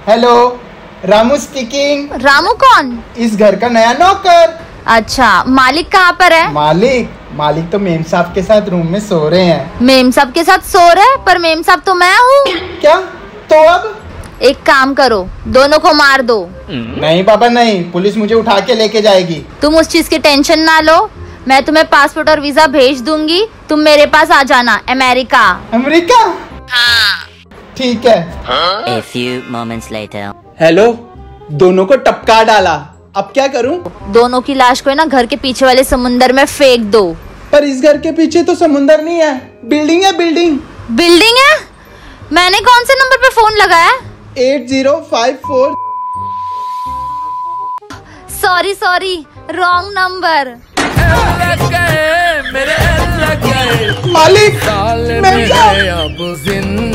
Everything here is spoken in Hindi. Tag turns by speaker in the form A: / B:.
A: Hello, Ramu speaking.
B: रामू कौन?
A: इस घर का नया नौकर।
B: अच्छा, मालिक कहाँ पर है?
A: मालिक तो मेम साहब के साथ रूम में सो रहे हैं।
B: मेम साहब के साथ सो रहे? पर मेम साहब तो मैं हूँ।
A: क्या? तो अब
B: एक काम करो, दोनों को मार दो।
A: नहीं बाबा नहीं, पुलिस मुझे उठा के लेके जाएगी।
B: तुम उस चीज की टेंशन ना लो, मैं तुम्हें पासपोर्ट और वीजा भेज दूंगी, तुम मेरे पास आ जाना। अमेरिका।
A: अमेरिका?
B: हाँ।
A: ठीक है।
C: A few moments later.
A: Hello, दोनों को टपका डाला, अब क्या करूं?
B: दोनों की लाश को ना घर के पीछे वाले समुंदर में फेंक दो।
A: पर इस घर के पीछे तो समुंदर नहीं है, बिल्डिंग है।
B: बिल्डिंग है? मैंने कौन से नंबर पे फोन लगाया?
A: 8054।
B: Sorry, wrong number.
A: मालिक,
D: साल
A: मैं
D: में
A: क्या?
D: अब जिंदगी